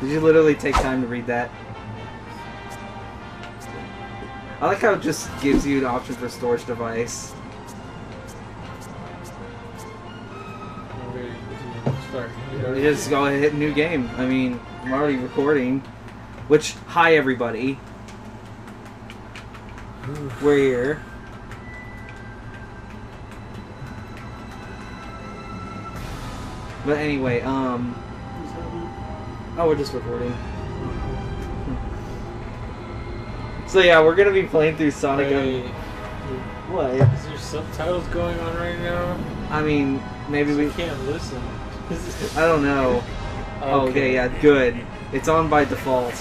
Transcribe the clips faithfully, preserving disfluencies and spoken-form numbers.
Did you literally take time to read that? I like how it just gives you an option for storage device. You just go ahead and hit new game. I mean, I'm already recording. Which, hi everybody. We're here. But anyway, um... oh, we're just recording. So yeah, we're gonna be playing through Sonic. Wait, what? is there subtitles going on right now? I mean, maybe we... we can't listen. I don't know. Okay. Okay, yeah, good. It's on by default.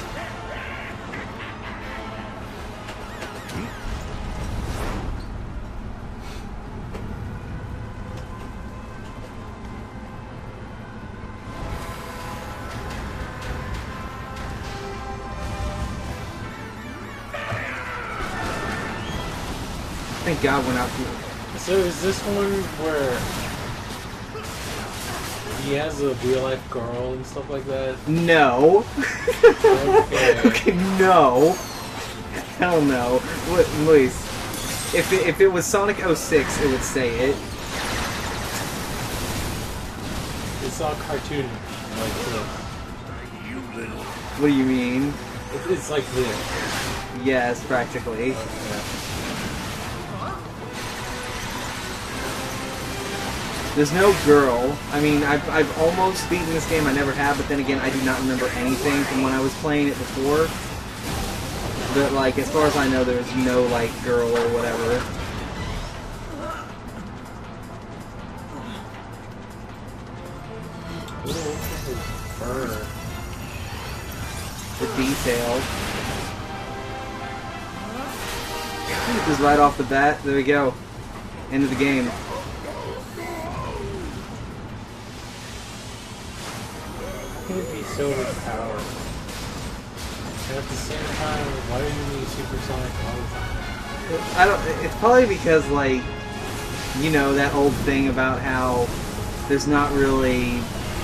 Thank God we're not cool. So is this one where he has a real life girl and stuff like that? No. Okay. Okay, no. Hell no. What, Luis? If it, if it was Sonic oh six, it would say it. It's all cartoonish, like this. What do you mean? It- It's like this. Yes, practically. Okay. There's no girl. I mean, I've, I've almost beaten this game. I never have, but then again, I do not remember anything from when I was playing it before. But, like, as far as I know, there's no, like, girl or whatever. Ooh, what's his fur? The detail. Just right off the bat, there we go. End of the game. How can it be so overpowered? And at the same time, why do you need Supersonic all the time? I don't. It's probably because, like, you know, that old thing about how there's not really.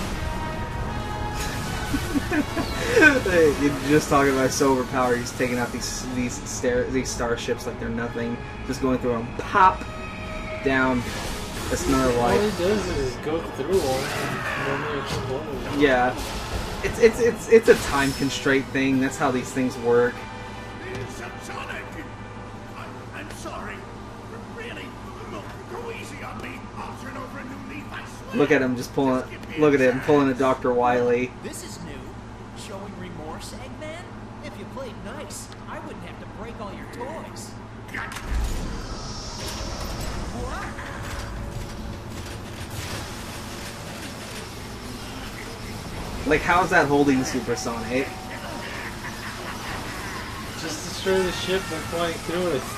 You're just talking about so overpowered. He's taking out these these star these starships like they're nothing, just going through them. Pop down. That's another All life. he does is go through them and then they explode. Yeah, it's it's it's it's a time constraint thing. That's how these things work. It's Sonic. I'm, I'm sorry. Really, look, go easy on me. I'll turn over a new leaf. I swear. Look at him just pulling. Look at him pulling a Doctor Wily. This is new. Showing remorse, Eggman? If you played nice, I wouldn't have to break all your toys. Like, how's that holding Supersonic? Just destroy the ship by flying through it.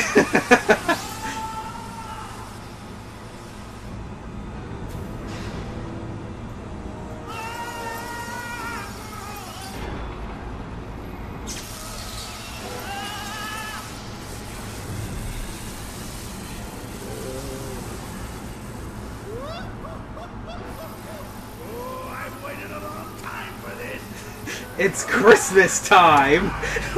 It's Christmas time!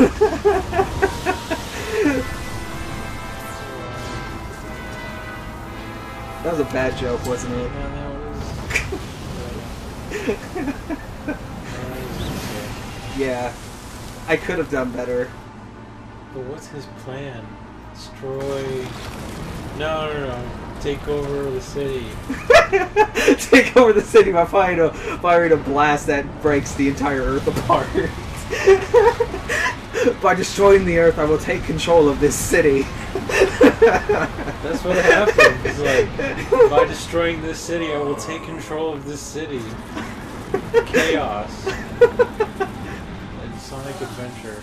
That was a bad joke, wasn't it? Yeah, that was... Yeah. I could have done better. But what's his plan? Destroy... No, no, no. Take over the city. Take over the city by firing a, firing a blast that breaks the entire Earth apart. By destroying the Earth, I will take control of this city. That's what happens. It's like, by destroying this city, I will take control of this city. Chaos. And Sonic Adventure.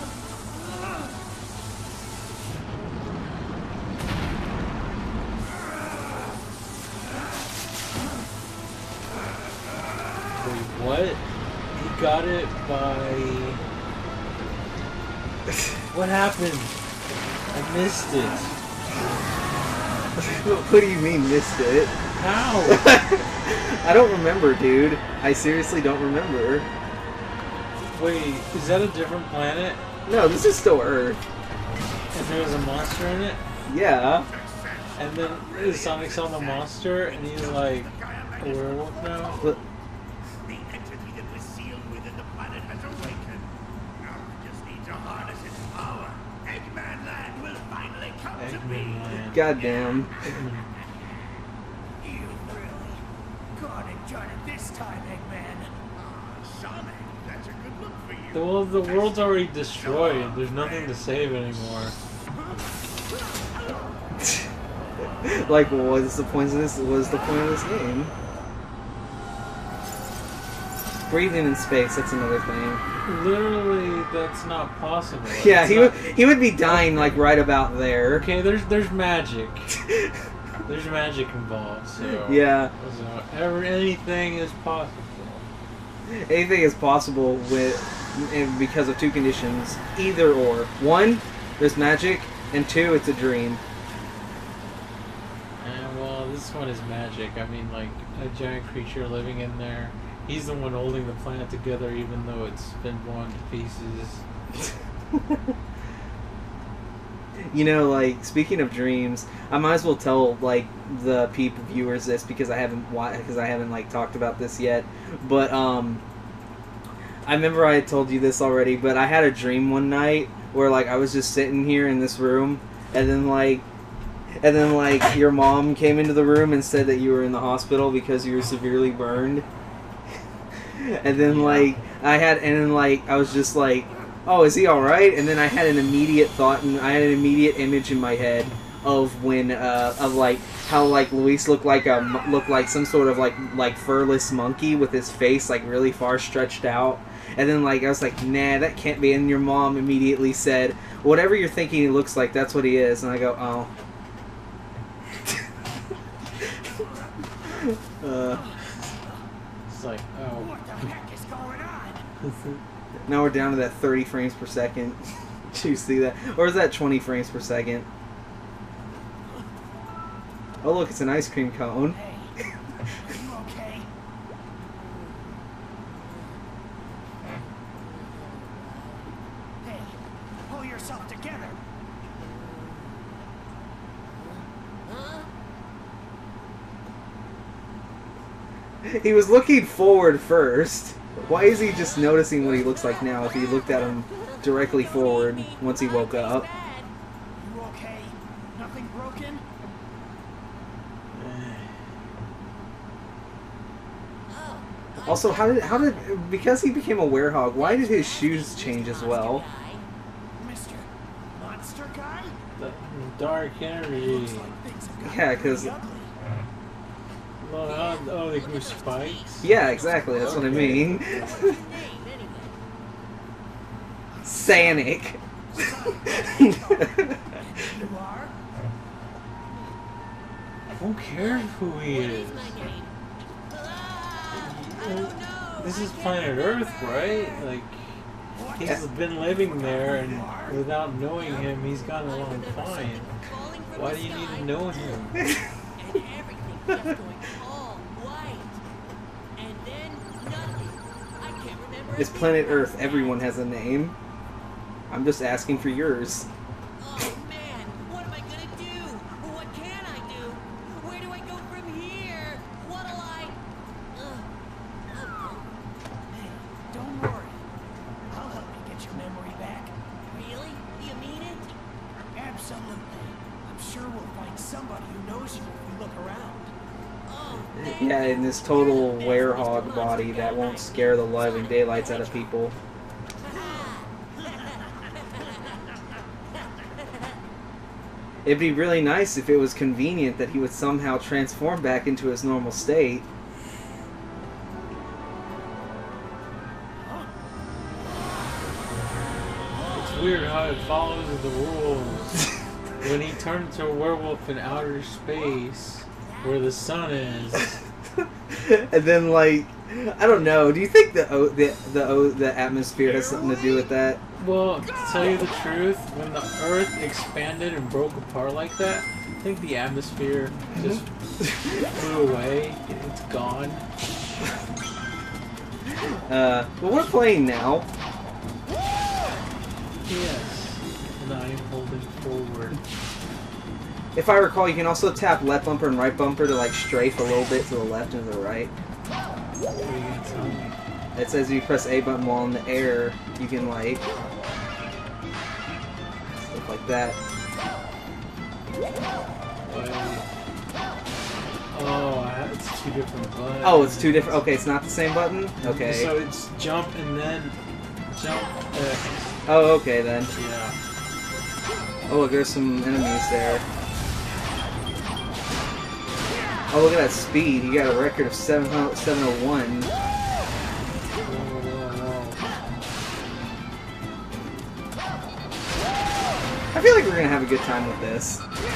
What? He got it by... What happened? I missed it. What do you mean, missed it? How? I don't remember, dude. I seriously don't remember. Wait, is that a different planet? No, this is still Earth. And there's a monster in it? Yeah. And then Sonic's on the monster, and he's like a werewolf now? But, The entity that was sealed within the planet has awakened. Now we just need to harness its power. Eggman Land will finally come to be. Eggman Land. goddamn. You really got it done it this time, Eggman. Sonic, that's a good look for you. The, well, the world's already destroyed. There's nothing to save anymore. Like, what is the point of this? What is the point of this game? Breathing in space, that's another thing. Literally, that's not possible. Yeah, It's he not- would he would be dying like right about there. Okay, there's there's magic. There's magic involved, so Yeah, so ever anything is possible. anything is possible with and because of two conditions, either or. One, there's magic, and two, it's a dream. And well, this one is magic. I mean, like a giant creature living in there. He's the one holding the planet together, even though it's been blown to pieces. You know, like, speaking of dreams, I might as well tell like the people viewers this because I haven't because I haven't like talked about this yet. But um, I remember I had told you this already. But I had a dream one night where like I was just sitting here in this room, and then like, and then like your mom came into the room and said that you were in the hospital because you were severely burned. And then like I had, and then like I was just like, oh, is he all right? And then I had an immediate thought, and I had an immediate image in my head of when, uh, of like how like Luis looked like a looked like some sort of like like furless monkey with his face like really far stretched out. And then like I was like, nah, that can't be. And your mom immediately said, whatever you're thinking he looks like, that's what he is. And I go, oh. uh, It's like, oh. What the heck is going on? Now we're down to that thirty frames per second. Did you see that? Or is that twenty frames per second? Oh look, it's an ice cream cone. Hey, are you okay? Hey, pull yourself together. He was looking forward first. Why is he just noticing what he looks like now if he looked at him directly forward once he woke up? You okay? Nothing broken? Also, how did how did because he became a werehog? Why did his shoes change as well? Mister Monster Guy? The dark energy. Looks like things have gotten Yeah, 'cause- pretty ugly. Oh, oh, they grew spikes? Yeah, exactly. That's what I mean. Sanic. You are? Who cares who he is? This is planet Earth, right? Like, he's been living there, and without knowing him, he's gotten along fine. Why do you need to know him? And everything just going all white. And then nothing. I can't remember. It's planet Earth. Everyone has a name. I'm just asking for yours. Oh man, what am I gonna do? What can I do? Where do I go from here? What'll I? Uh, uh, Hey, don't worry. I'll help you get your memory back. really? You mean it? Absolutely. I'm sure we'll find somebody who knows you if we look around. Oh, thank Yeah, you. in this total werehog body that won't scare the living daylights out of people. It'd be really nice if it was convenient that he would somehow transform back into his normal state. It's weird how it follows the rules. When he turned into a werewolf in outer space, where the sun is. And then, like, I don't know. Do you think the o the the o the atmosphere has something to do with that? Well, to tell you the truth, when the Earth expanded and broke apart like that, I think the atmosphere just flew away. It's gone. Uh, but we're playing now. Yes. And I am holding forward. If I recall, you can also tap left bumper and right bumper to like strafe a little bit to the left and to the right. What are you gonna tell me? It says if you press A button while in the air, you can like stuff like that. Wait. Oh, I have, it's two different buttons. Oh, it's two different. Okay, it's not the same button. Okay. So it's jump and then jump. Uh, Oh, okay then. yeah. Oh, look, there's some enemies there. Oh, look at that speed. You got a record of seven oh one. Whoa, whoa, whoa. I feel like we're gonna have a good time with this.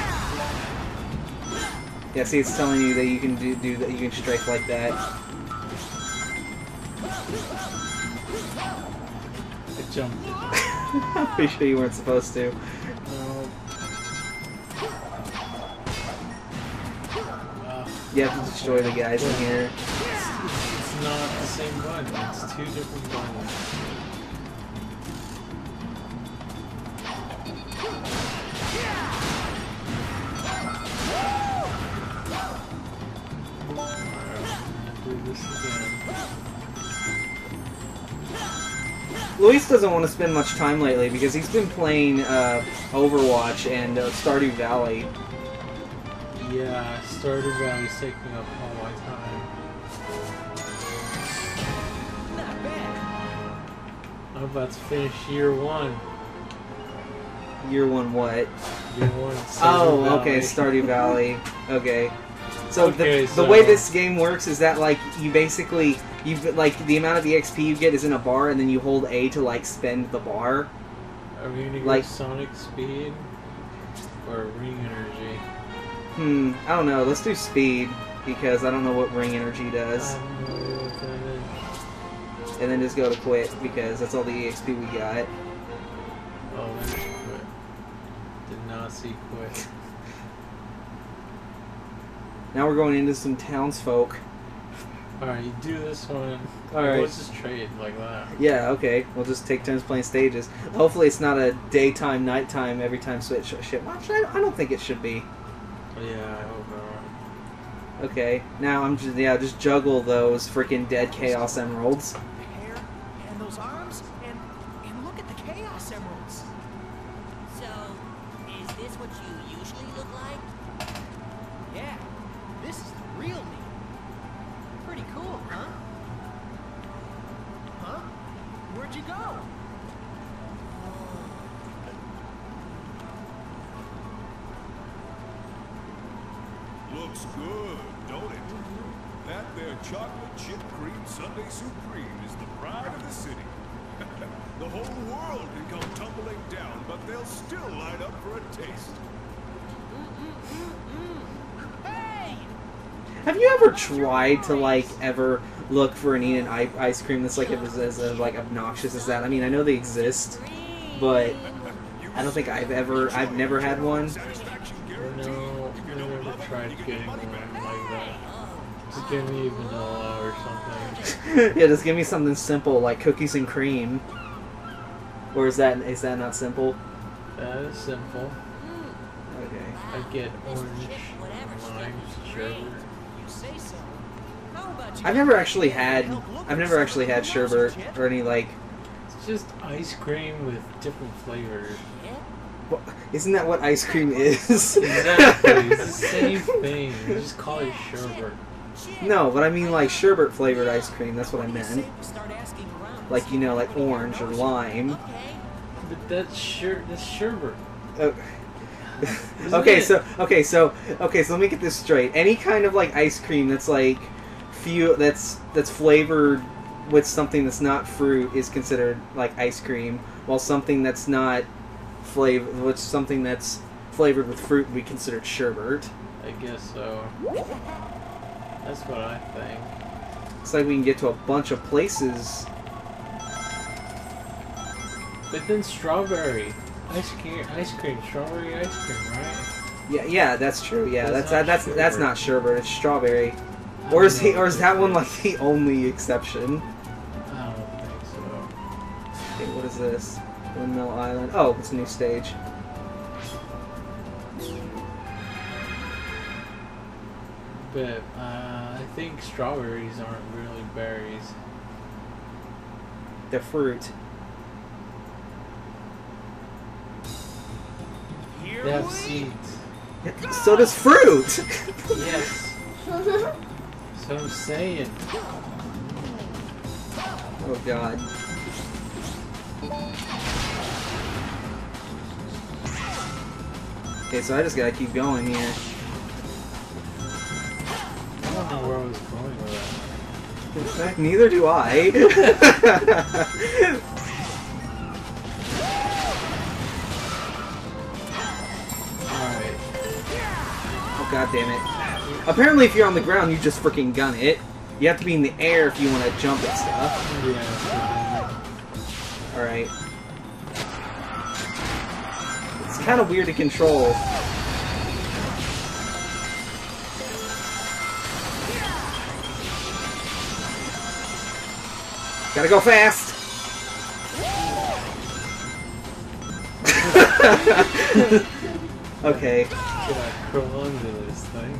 Yeah, see, it's telling you that you can do, do that. You can strafe like that. I jumped. I'm pretty sure you weren't supposed to. No. Wow. You have to destroy the guys in here. It's, it's not the same button. It's two different buttons. Do this again. Luis doesn't want to spend much time lately because he's been playing uh, Overwatch and uh, Stardew Valley. Yeah, Stardew Valley's taking up all my time. Not bad. I'm about to finish year one. Year one what? Year one. Stardew Oh, Valley. okay, Stardew Valley. Okay. So, Okay, the, so- the way this game works is that like you basically you like the amount of E X P you get is in a bar, and then you hold A to like spend the bar. Are we gonna go like- Sonic Speed or Ring Energy? Hmm. I don't know. Let's do speed because I don't know what ring energy I does, have no idea what that is. and then just go to quit because that's all the E X P we got. Oh, there's quit. Did not see quit. Now we're going into some townsfolk. Alright, you do this one. Alright. Let's just trade like that. Yeah, okay. We'll just take turns playing stages. Hopefully it's not a daytime, nighttime, every time switch shit. Well, actually, I I don't think it should be. Yeah, I hope not. Okay, now I'm just, yeah, just juggle those freaking dead Chaos Emeralds. Hair and those arms and and look at the Chaos Emeralds. So, is this what you usually look like? Yeah, this is the real me. Pretty cool, huh? Huh? Where'd you go? Looks good, don't it? That there chocolate chip cream Sunday Supreme is the pride of the city. The whole world can come tumbling down, but they'll still line up for a taste. Hey! Have you ever tried to like ever look for and eat an i- ice cream that's like as, as, as like obnoxious as that? I mean, I know they exist, but I don't think I've ever, I've never had one. Satisfaction No, guaranteed. I never tried getting one like that. Just give me vanilla or something. Yeah, just give me something simple like cookies and cream. Or is that is that not simple? That is simple. Okay. I get orange, Whatever, lime, sherbet. You say so. How about you I've never actually had, I've never actually had sherbet or any like. It's just ice cream with different flavors. What, isn't that what ice cream is? Exactly, it's the same thing. You just call it sherbet. No, but I mean like sherbet flavored ice cream. That's what I meant. start asking around? Like, you know, like orange or lime. Okay. But that's sher that's sherbet. Oh. Isn't Okay, it? so okay, so okay, so let me get this straight. Any kind of like ice cream that's like few that's that's flavored with something that's not fruit is considered like ice cream, while something that's not flavor with something that's flavored with fruit would be considered sherbet. I guess so. That's what I think. It's like we can get to a bunch of places. But then strawberry. Ice cream, ice cream, strawberry ice cream, right? Yeah, yeah, that's true. Yeah, that's That's that's not that's, that's sherbet. not sherbet. It's strawberry. I Or is don't he, know or if is that it's one sherbet. like the only exception? I don't think so. Okay, what is this? Windmill Island. Oh, it's a new stage. But uh, I think strawberries aren't really berries. They're fruit. Here They have we seeds. So does fruit! Yes. So I'm saying. Oh god. Okay, so I just gotta keep going here. I don't know where I was going with that. In fact, neither do I. Alright. Oh god damn it. Apparently if you're on the ground, you just freaking gun it. You have to be in the air if you want to jump and stuff. Yeah. Alright. It's kind of weird to control. Gotta go fast! Okay. Gotta curl under this thing.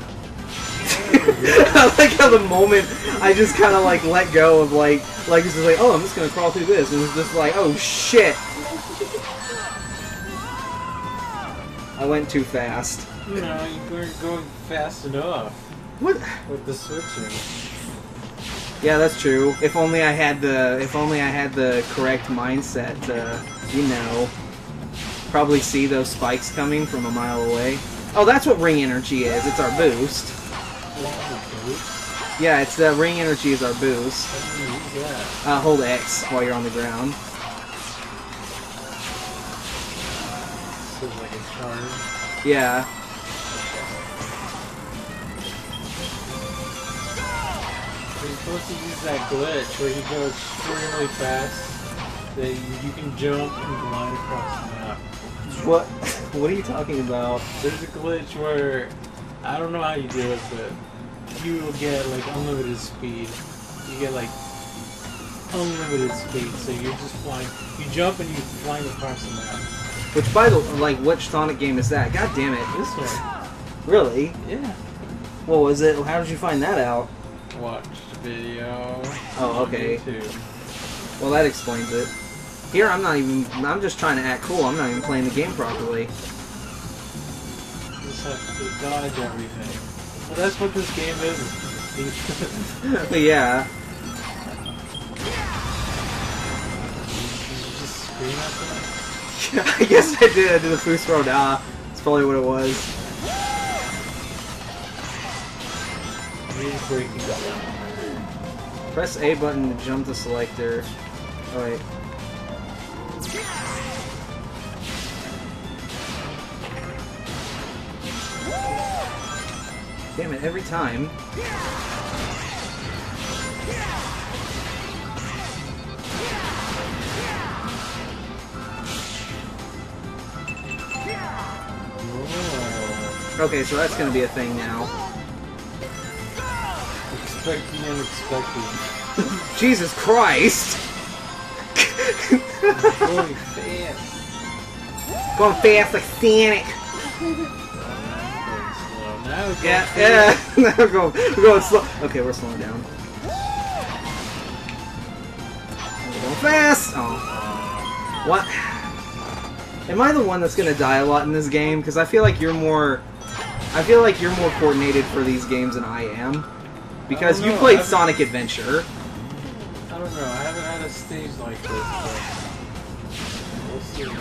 I like how the moment I just kind of like let go of like, like it's just like, oh, I'm just gonna crawl through this, and it's just like, oh shit! I went too fast. You know, you weren't going fast enough What? with the switching. Yeah, that's true. If only I had the, if only I had the correct mindset to, you know, probably see those spikes coming from a mile away. Oh, that's what ring energy is. It's our boost. Yeah, it's the ring energy is our boost. How do you use that? Uh, hold X while you're on the ground. So it's like a charge. Yeah. You're supposed to use that glitch where you go extremely fast, that you can jump and glide across the map. What? What are you talking about? There's a glitch where, I don't know how you do it, but you will get like unlimited speed. You get like unlimited speed, so you're just flying. You jump and you're flying across the map. Which, by the like, which Sonic game is that? God damn it! This one. Really? Yeah. What was it? How did you find that out? Watch the video. Oh, okay. On YouTube. Well, that explains it. Here, I'm not even. I'm just trying to act cool. I'm not even playing the game properly. You just have to dodge everything. Well, that's what this game is. But yeah. Did you just scream at them? I guess I did. I did the Foos Road. Ah, that's probably what it was. Maybe breaking down. Press A button to jump the selector. Oh wait. Damn it! Every time. Whoa. Okay, so that's gonna be a thing now. Expect the unexpected. Jesus Christ! Going fast. Going fast like Sonic. Now it's Yeah, going yeah. fast. Now we're going, we're going slow. Okay, we're slowing down. We're going fast. Oh, what? Am I the one that's gonna die a lot in this game? Because I feel like you're more. I feel like you're more coordinated for these games than I am. Because I don't you know, I played haven't- Sonic Adventure. I don't know. I haven't had a stage like this, but we'll see.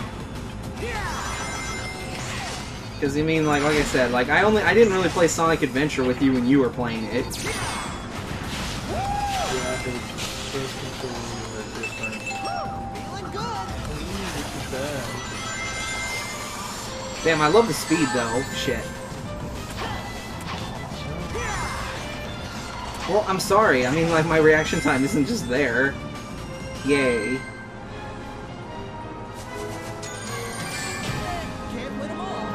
Because I mean, like, like I said, like I only, I didn't really play Sonic Adventure with you when you were playing it. Yeah, the face controls are different. Feeling good. Ooh, this is bad. Damn, I love the speed though. Shit. Well, I'm sorry. I mean, like, my reaction time isn't just there. Yay. Can't win them all.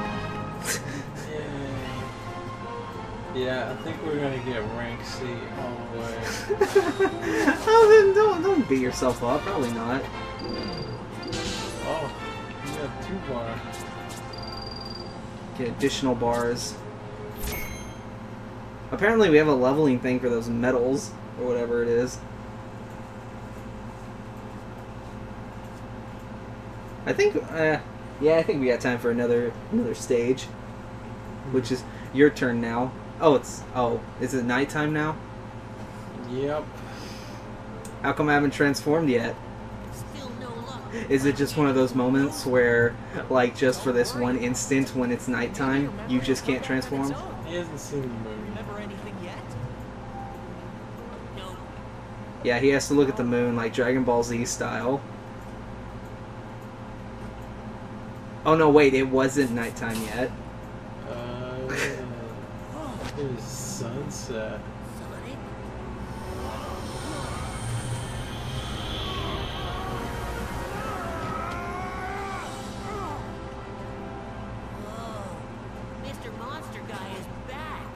Yay. Yeah, I think we're gonna get rank C all the way. Oh, then don't, don't beat yourself up. Probably not. Oh, you got two bars. Get additional bars. Apparently we have a leveling thing for those metals, or whatever it is. I think, uh, yeah, I think we got time for another another stage, which is your turn now. Oh, it's, oh, is it nighttime now? Yep. How come I haven't transformed yet? Still no luck. Is it just one of those moments where, like, just for this one instant when it's nighttime, you just can't transform? He hasn't seen the moon. Remember anything yet? No. Yeah, he has to look at the moon like Dragon Ball Z style. Oh no, wait, it wasn't nighttime yet. Uh, it is sunset. Sonic? Whoa. Mister Monster Guy is back.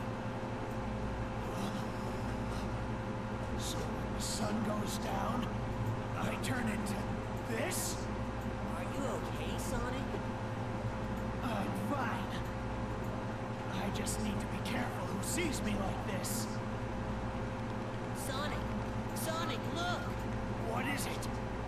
So when the sun goes down, I turn into this? Are you okay, Sonic? I'm fine. I just need to be careful who sees me like this. Sonic! Sonic, look! What is it?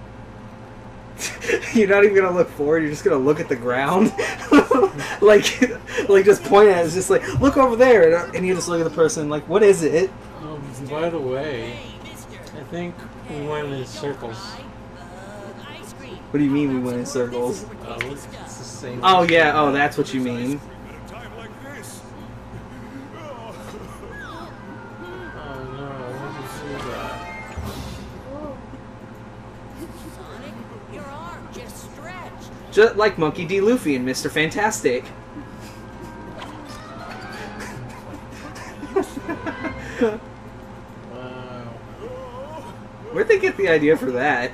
You're not even gonna look forward, you're just gonna look at the ground. like, like just point at it, it's just like, look over there! And you just look at the person like, what is it? Um, by the way, Hey, mister! I think we went in circles. Uh, ice cream. What do you mean we went in circles? Oh, it's the same. Oh yeah, oh that's what you mean. At a time like this. Oh. Oh no, why did you do that? Sonic, your arm just stretched. Just like Monkey D. Luffy and Mister Fantastic. Wow. Where'd they get the idea for that?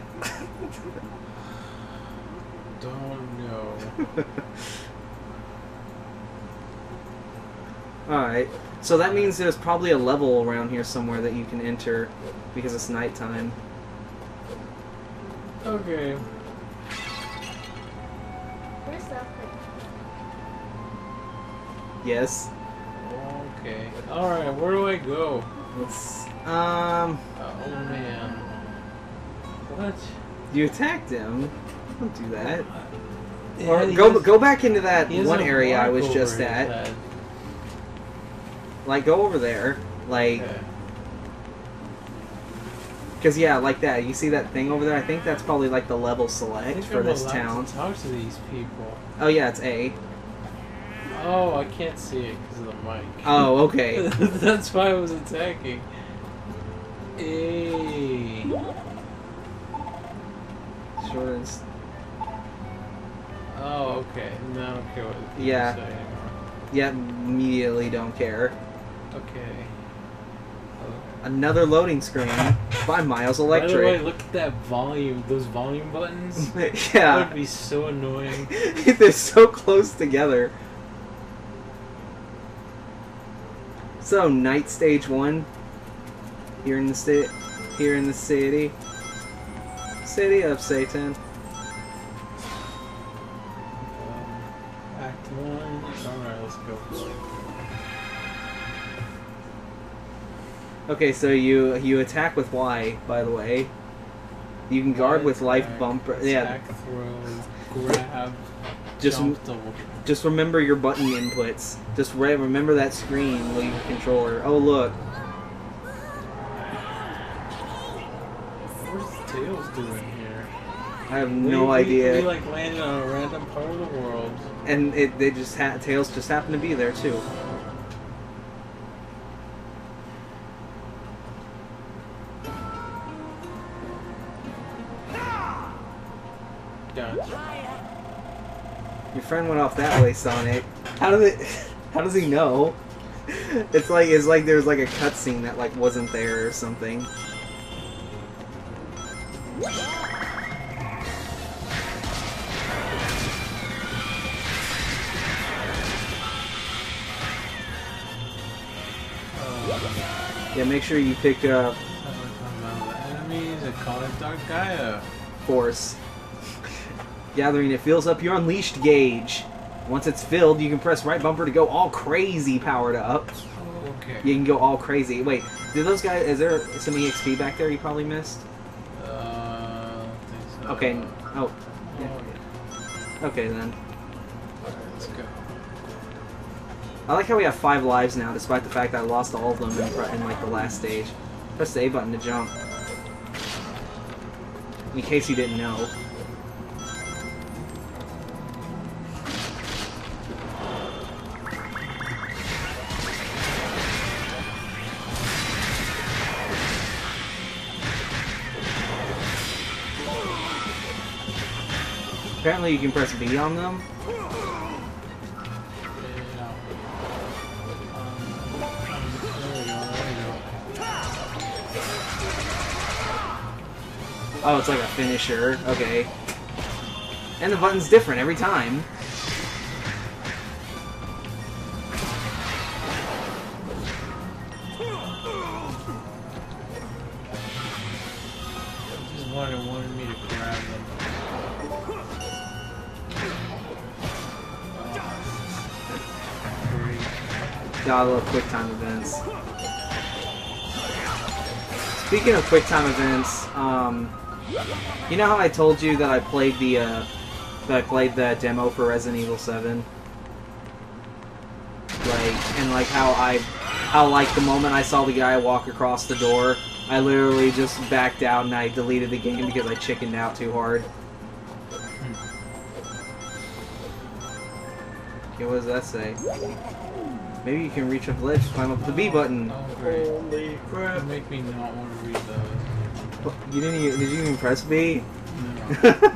Don't know. Alright, so that means there's probably a level around here somewhere that you can enter because it's nighttime. Okay. Where's that? Yes. Okay. Alright, where do I go? Let's, um, Oh man. What? you attacked him. Don't do that. Yeah, Or he go has- go back into that he has one a area I mark was over just his at. head. Like, go over there. Like, Okay. because yeah, like that. You see that thing over there? I think that's probably like the level I select think for I'm this allowed town. to talk to these people. Oh yeah, it's A. Oh, I can't see it because of the mic. Oh, okay. That's why I was attacking. Hey. Sure is. Oh, okay. No, I don't care what the people Yeah. say anymore. Yeah, immediately don't care. Okay. Another loading screen by Miles By the way, Electric. look at that volume. Those volume buttons. That Yeah, would be so annoying. they're so close together. So, night stage one. Here in the state, here in the city, city of Satan. Um, act one. Alright, let's go. Okay, so you you attack with Y, by the way. You can guard with life Attack, bumper. Yeah, Attack, throw, grab, just jump, double. just remember your button inputs. Just re remember that screen with your controller. Oh look, What's Tails doing here? I have We- no we- idea. We like landed on a random part of the world. And it they just ha Tails just happened to be there too. Gotcha. Your friend went off that way, Sonic. How did it? How does he know? It's like it's like there's like a cutscene that like wasn't there or something. Yeah, make sure you pick up Enemies, I call it Dark Gaia. Force. Gathering, it fills up your unleashed gauge. Once it's filled, you can press right bumper to go all crazy powered up. Oh, okay. You can go all crazy. Wait, did those guys... Is there some E X P back there you probably missed? Uh, I don't think so. Okay. Oh. Oh, yeah. Okay, then. Alright, let's go. I like how we have five lives now, despite the fact that I lost all of them in, in like, the last stage. Press the A button to jump. In case you didn't know. Apparently you can press B on them. Oh, it's like a finisher. Okay. And the button's different every time. Just wanted, wanted me to grab them. Gotta love quick time events. Speaking of quick time events, um, you know how I told you that I played the uh, that I played the demo for Resident Evil seven, like and like how I, how like the moment I saw the guy walk across the door, I literally just backed out and I deleted the game because I chickened out too hard. Okay, what does that say? Maybe you can reach up the ledge, climb up the B button. Oh, great. Holy crap! You make me not want to read those. You didn't even, did you even press B? No.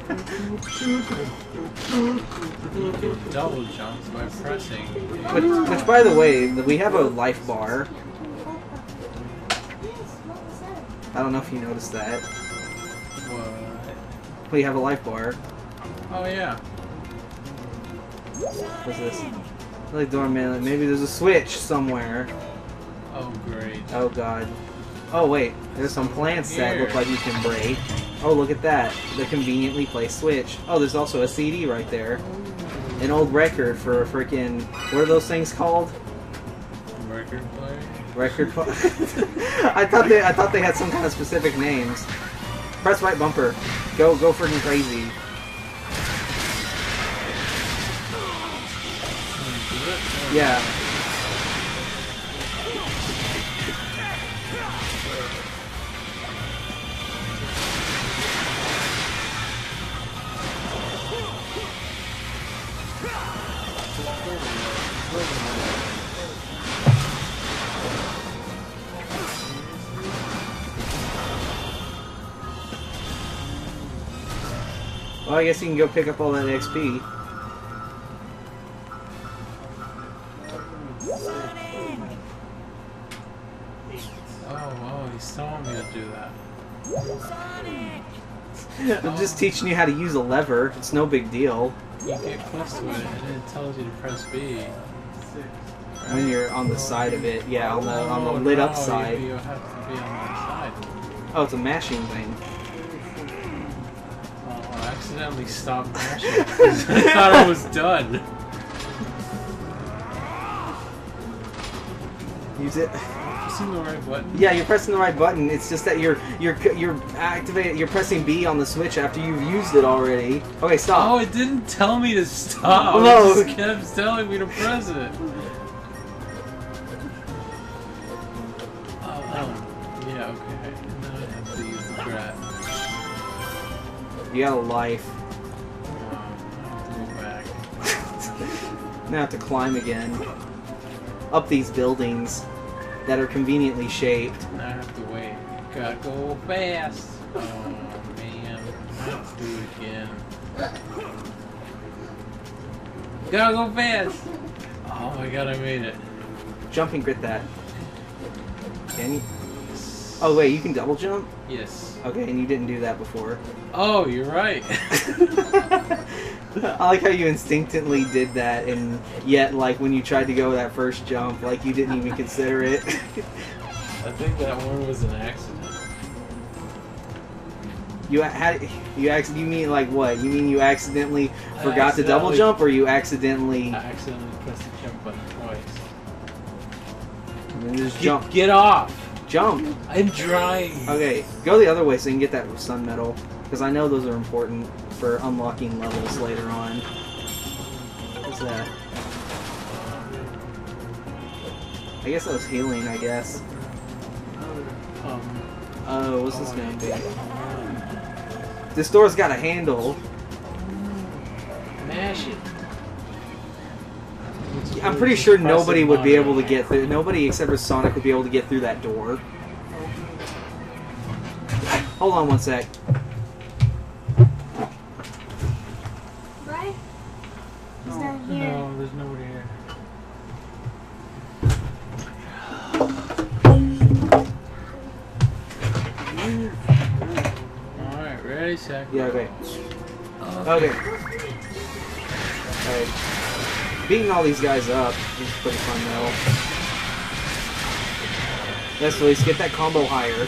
You can double jumps by pressing. Which, which, by the way, we have a life bar. I don't know if you noticed that. What? We have a life bar. Oh yeah. What's this? Like doorman. Maybe there's a switch somewhere. Oh great. Oh god. Oh wait, there's some plants that look like you can break. Oh look at that, the conveniently placed switch. Oh, there's also a C D right there. An old record for a freaking. What are those things called? Record player. Record. I thought they. I thought they had some kind of specific names. Press right bumper. Go. Go freaking crazy. Yeah. Well, I guess you can go pick up all that X P. Oh, oh, he's telling me to do that. Sonic! I'm just teaching you how to use a lever. It's no big deal. You get close to it and it tells you to press B. When you're on the side of it, yeah, on the on the Oh, lit up no, side. You, you have to be on that side. Oh, it's a mashing thing. Oh, I accidentally stopped mashing. I thought it was done. Use it. Pressing the right button. Yeah, you're pressing the right button. It's just that you're you're you're activating. You're pressing B on the switch after you've used it already. Okay, stop. Oh, it didn't tell me to stop. No. It just kept telling me to press it. Oh, oh. Yeah, okay. And then I have to use the grat. You got a life. Um, I have to go back. Now I have to climb again. Up these buildings that are conveniently shaped. And I have to wait. Gotta go fast. Oh man, I have to do it again. Gotta go fast. Oh my god, I made it. Jump and grit that. Can you? Oh wait, you can double jump? Yes. Okay, and you didn't do that before. Oh, you're right. I like how you instinctively did that, and yet, like, when you tried to go that first jump, like, you didn't even consider it. I think that one was an accident. You had you ac- You mean like what? You mean you accidentally I forgot to double accidentally- jump, or you accidentally I accidentally pressed the jump button twice. and then just Get, jump? get off! Jump. I'm trying. Okay, go the other way so you can get that sun medal, because I know those are important for unlocking levels later on. What's that? I guess that was healing. I guess. Um, Oh, what's this gonna be? This door's got a handle. mash it. I'm pretty sure Press nobody it would be on. able to get through. Nobody except for Sonic would be able to get through that door. Hold on one sec. Right? He's No, not here. no, there's nobody here. Alright, ready, set. Yeah, okay. Okay. Alright. Beating all these guys up is pretty fun though. Let's at least get that combo higher.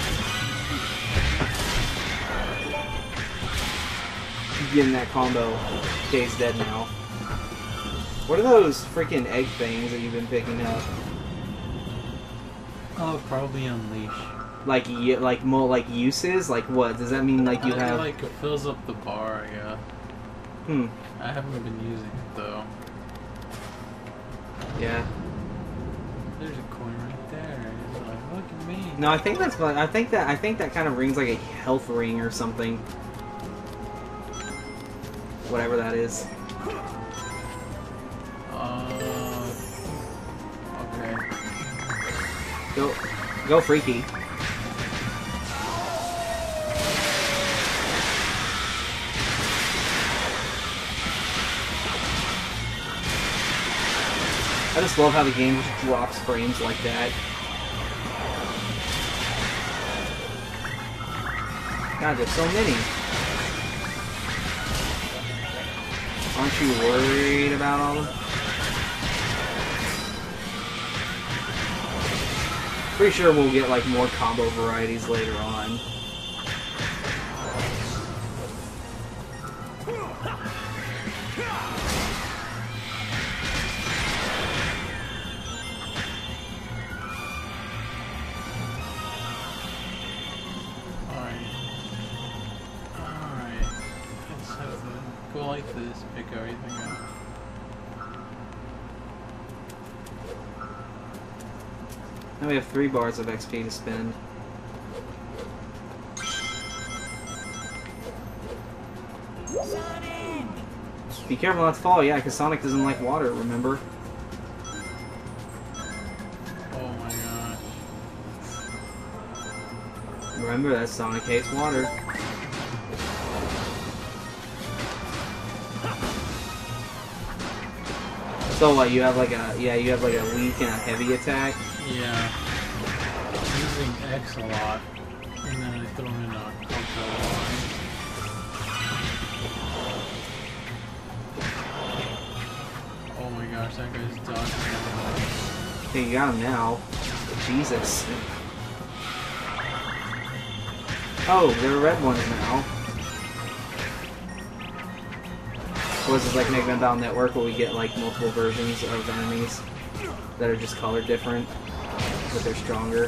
Getting that combo. Kay's dead now. What are those freaking egg things that you've been picking up? Oh, probably unleash. Like, y- like more like uses? Like what? Does that mean like you I have? like it fills up the bar, yeah. Hmm. I haven't been using it though. Yeah. There's a coin right there. It's like, look at me. No, I think that's fun. I think that I think that kind of rings like a health ring or something. Whatever that is. Uh. Okay. Go, go, freaky. I just love how the game just drops frames like that. God, there's so many. Aren't you worried about all of them? Pretty sure we'll get like more combo varieties later on. Alright. Alright. Let's have to go like this, pick everything up. Now we have three bars of X P to spend. Sonic! Be careful not to fall, yeah, because Sonic doesn't like water, remember? Oh my gosh. Remember that Sonic hates water. So what, you have like a, yeah, you have like a weak and a heavy attack? Yeah. I'm using X a lot. And then I throw in a couple line. Oh my gosh, that guy's dodging. Okay, you got him now. Jesus. Oh, there are red ones now. Was this like Mega Man Battle Network where we get like multiple versions of enemies that are just colored different, but they're stronger?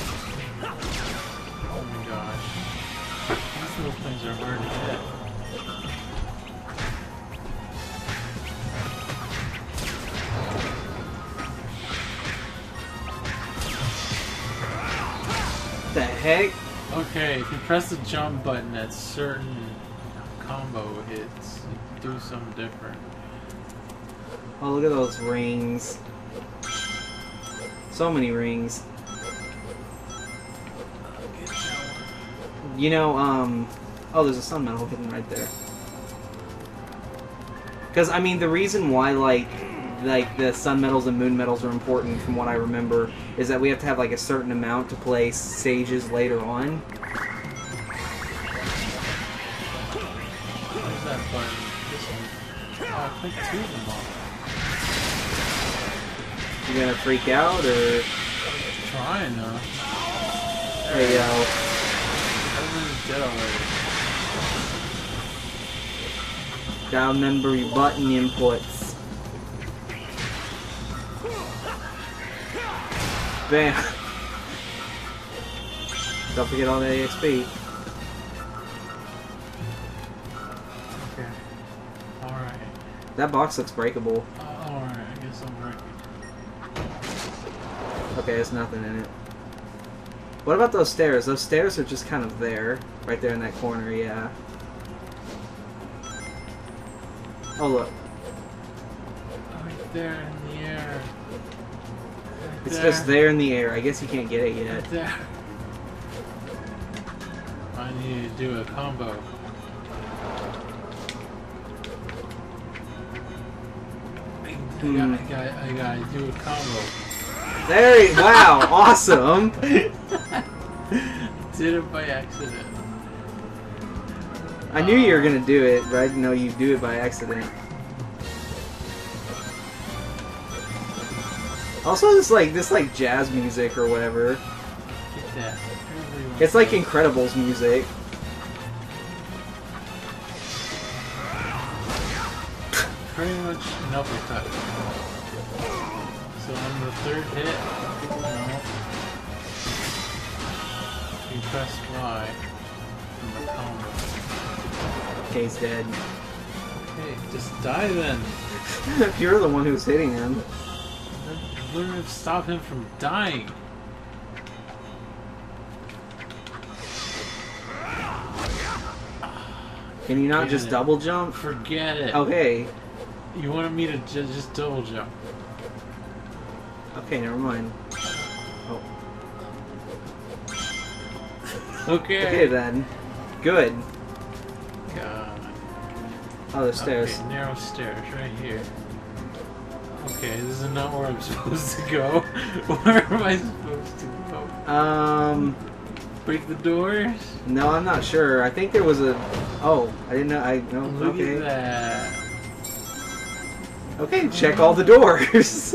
Oh my gosh. These little things are hard to hit. What the heck? Okay, if you press the jump button at certain combo hits, you do something different. Oh, look at those rings. So many rings. You know, um... oh, there's a sun medal hidden right there. Because, I mean, the reason why, like, like the sun medals and moon medals are important, from what I remember, is that we have to have, like, a certain amount to play stages later on. Where's that button? This one. Oh, I clicked two of them off. You gonna freak out, or... Trying to. There you go. Everyone's dead already. Gotta remember your button inputs. Bam. Don't forget all that E X P. Okay. Alright. That box looks breakable. Uh, Alright, I guess I'm breaking. Okay, there's nothing in it. What about those stairs? Those stairs are just kind of there. Right there in that corner, yeah. Oh, look. Right there in the air. Right It's there. just there in the air. I guess you can't get it yet. Right there. I need to do a combo. I, Hmm. gotta, I, gotta, I gotta do a combo. There you, wow, awesome! Did it by accident. I knew you were gonna do it, but I didn't know you'd do it by accident. Also, this like this like jazz music or whatever. Get that. Everybody It's like wants Incredibles music. that. Pretty much an uppercut. So on the third hit, no. You press Y from the combo. Okay, he's dead. Okay, just die then. You're the one who's hitting him. Learn to stop him from dying. Can you not Get just it. double jump? Forget it. Okay. You wanted me to ju just double jump. Okay, never mind. Oh. Okay. Okay then. Good. God. Oh, there's stairs. Okay, narrow stairs right here. Okay, this is not where I'm supposed to go. Where am I supposed to go? Um, Break the doors? no, I'm not sure. I think there was a. Oh, I didn't know. I no. Look Okay. at that. Okay, check all the doors.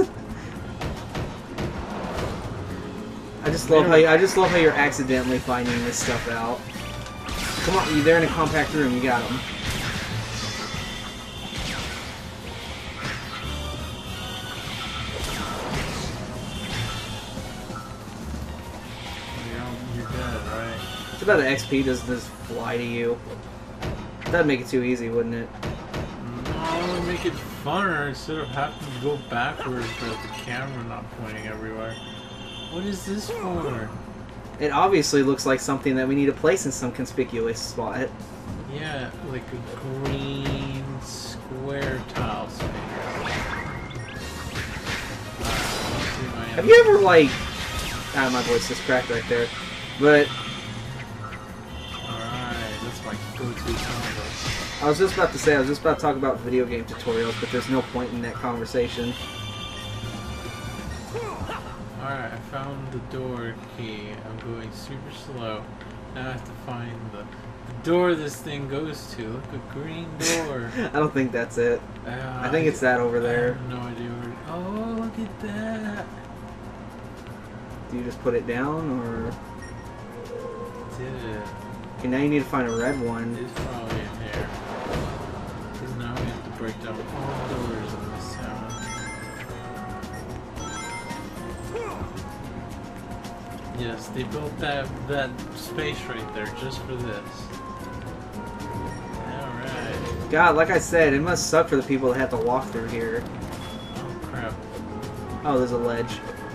I just love how you, I just love how you're accidentally finding this stuff out. Come on, you're there in a compact room. You got them. You're, you're dead, right? It's about the X P does this fly to you. That'd make it too easy, wouldn't it? No, make it funner instead of having to go backwards with the camera not pointing everywhere. What is this for? It obviously looks like something that we need to place in some conspicuous spot. Yeah, like a green square tile space. Uh, Have you ever like? Ah, my voice just cracked right there. But Alright, that's my go-to combo. I was just about to say I was just about to talk about video game tutorials, but there's no point in that conversation. Alright, I found the door key. I'm going super slow. Now I have to find the, the door this thing goes to. Look, a green door. I don't think that's it. Uh, I think it's that over I there. have no idea where. Oh, look at that! Do you just put it down, or Did it? okay? Now you need to find a red one. It's probably in here. Because now we have to break down all the doors in this town. Yes, they built that that space right there just for this. Alright. God, like I said, it must suck for the people that have to walk through here. Oh crap. Oh, there's a ledge.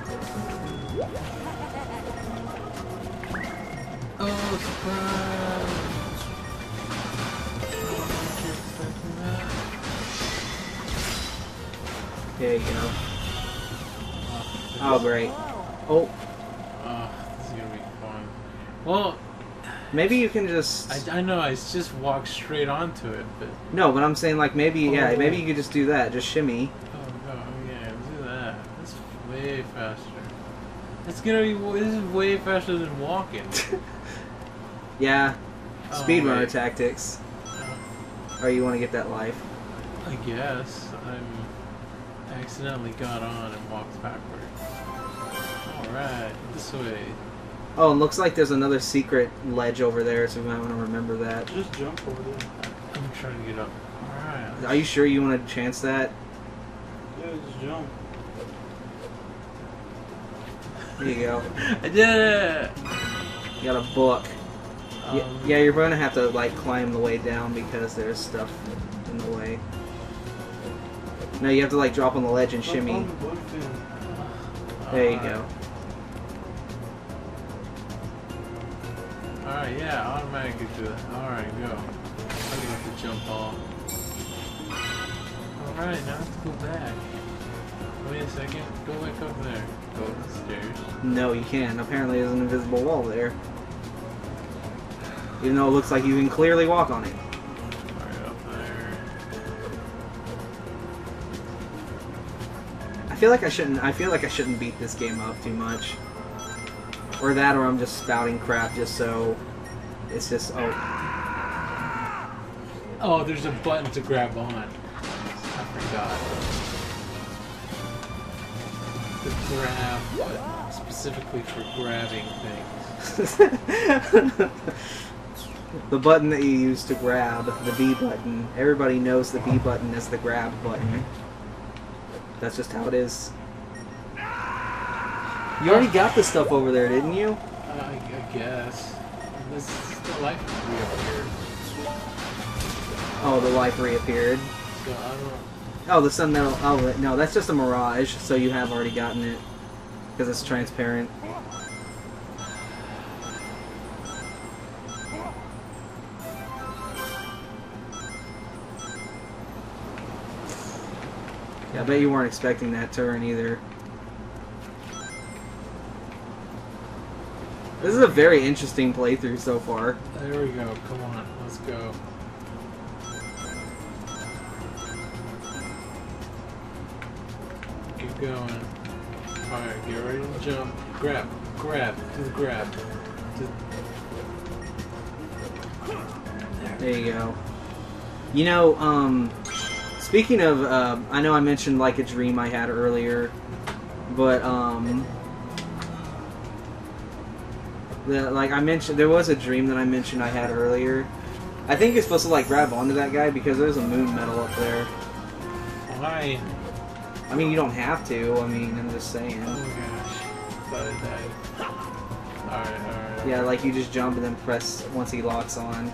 Oh, surprise! Weren't you expecting that? There you go. Oh, Oh, great. Oh, oh, this is gonna be fun. Well, maybe you can just. I, I know I just walked straight onto it, but No, but I'm saying like maybe yeah, Oh. maybe you could just do that. Just shimmy. oh no, yeah, do that. That's way faster. It's gonna be. This is way faster than walking. Yeah. Oh, Speedrunner wait. tactics. Or you want to get that life. I guess I'm accidentally got on and walked backwards. All right, this way. Oh, and looks like there's another secret ledge over there, so we might want to remember that. Just jump over there. I'm trying to get up. Alright. Are you sure you want to chance that? Yeah, just jump. There you go. I did it! You got a book. Yeah, Um, yeah, you're gonna have to like climb the way down because there's stuff in the way. No, you have to like drop on the ledge and look shimmy. on the book then. There you Alright. go. Alright, yeah, automatically do it. Alright, go. I'm gonna have to jump off. Alright, now I have to go back. Wait a second, go back up there. Go up the stairs. No, you can't. Apparently, there's an invisible wall there. Even though it looks like you can clearly walk on it. Right up there. I feel like I shouldn't. I feel like I shouldn't beat this game up too much. Or that, or I'm just spouting crap just so. It's just oh. Oh, there's a button to grab on. I forgot. The grab button, specifically for grabbing things. The button that you use to grab, the B button. Everybody knows the B button is the grab button. That's just how it is. You already got the stuff over there, didn't you? Uh, I, I guess. This the life reappeared. Oh, the life reappeared. So I don't. Oh, the sun metal. Oh, no, that's just a mirage, so you have already gotten it. Because it's transparent. Yeah, I bet you weren't expecting that turn either. This is a very interesting playthrough so far. There we go. Come on, let's go. Keep going. Alright, get ready to jump. Grab. Grab. Do the grab. Do... There you go. You know, um, speaking of, uh, I know I mentioned like a dream I had earlier, but, um, the, like I mentioned, there was a dream that I mentioned I had earlier. I think you're supposed to like grab onto that guy because there's a moon medal up there. Why? I mean, you don't have to. I mean, I'm just saying. Oh gosh. Thought I died. Alright, alright. Yeah, like you just jump and then press once he locks on.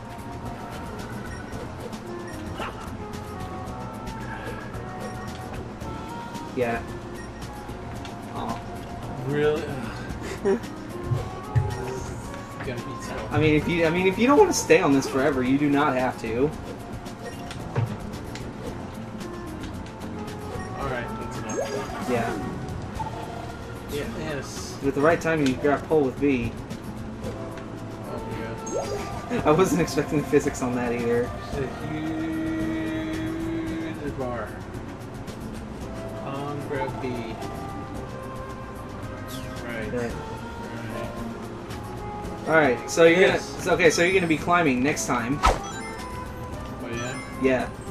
Yeah. Oh. Really? Gotta be tough. I mean, if you, I mean, if you don't want to stay on this forever, you do not have to. Alright, that's enough. Yeah. Yeah, yes. With the right timing, you grab pull with B. Oh my god. I wasn't expecting the physics on that either. It's a huge bar. On grab B. Right. Okay. Right. All right, so you're Yes. gonna. So, okay, so you're gonna be climbing next time. Oh yeah? Yeah.